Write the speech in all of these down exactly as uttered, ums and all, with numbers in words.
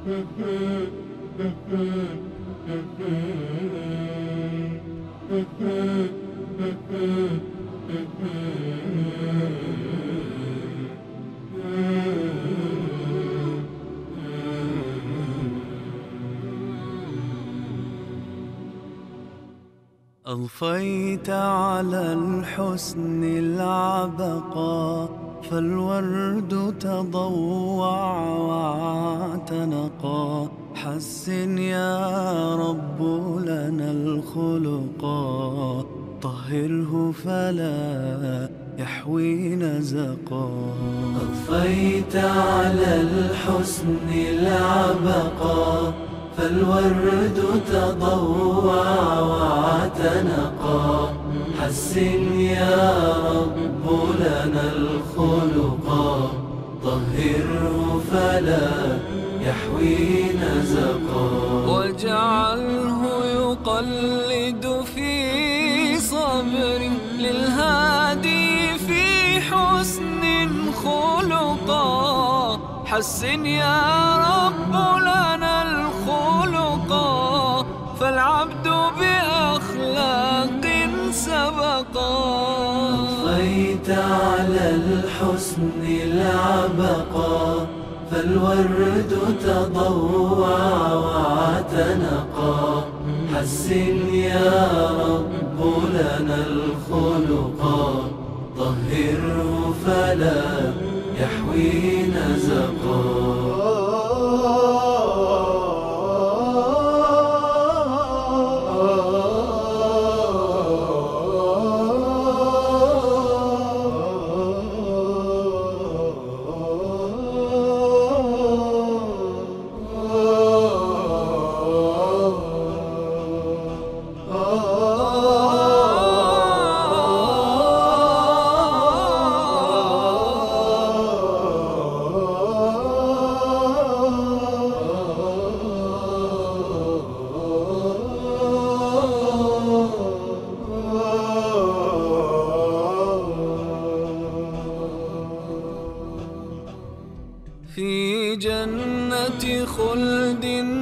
أضفيت على الحسن العبقى، فالورد تضوع واعتنقا. حسن يا رب لنا الخلقا، طهره فلا يحوي نزقا. أضفيت على الحسن العبقا، فالورد تضوع واعتنقا. حسن يا رب لنا الخلقا، طهره فلا يحوي نزقا. واجعله يقلد في صبر للهادي في حسن خلقا. حسن يا رب لنا الخلقا، فالعبد بأخلاق سبقا. أضفيت على الحسن العبقا، فالورد تضوع واعتنقا. حسن يا رب لنا الخلقا، طهره فلا يحوي نزقا. في جنة خلد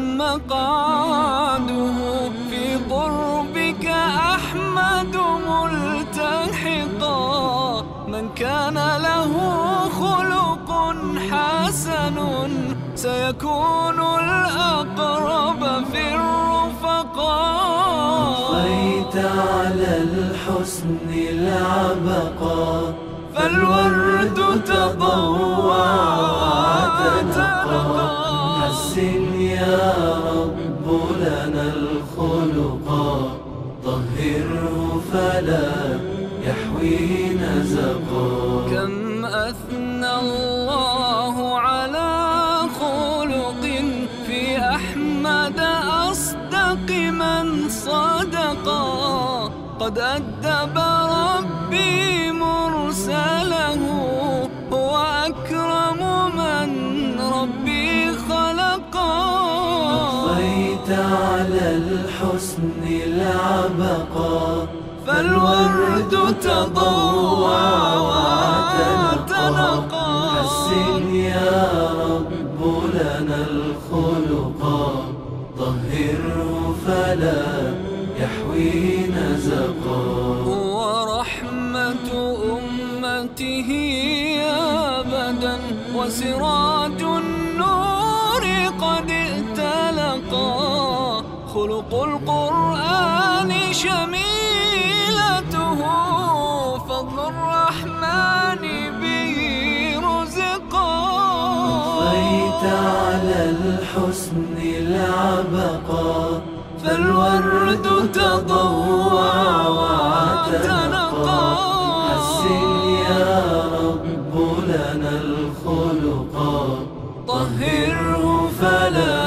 مقعده، في قربك أحمد ملتحقا. من كان له خلق حسن، سيكون الأقرب في الرفقاء. أضفيت على الحسن العبقا، فالورد تضوع واعتنقا. حسن يا رب لنا الخلقا، طهره فلا يحوي نزقا. كم أثنى الله على خلق في أحمد أصدق من صدقا. قد أدب ربي مرسله، هو أكرم من ربي خلقا. أضفيت على الحسن العبقا، فالورد تضوع واعتنقا. حسن يا رب لنا الخلقا، طهره فلا يحوي نزقا. ورحمة أمته أبدا، وسراج النور قد ائتلقا. خلق القرآن شميلته، فضل الرحمن به رزقا. أضفيت على الحسن العبقا، فالورد تضوع واعتنقا. حسن يا رب لنا الخلقا، طهره فلا